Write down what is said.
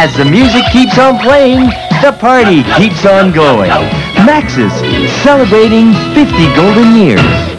As the music keeps on playing, the party keeps on going. Maxis, celebrating 50 golden years.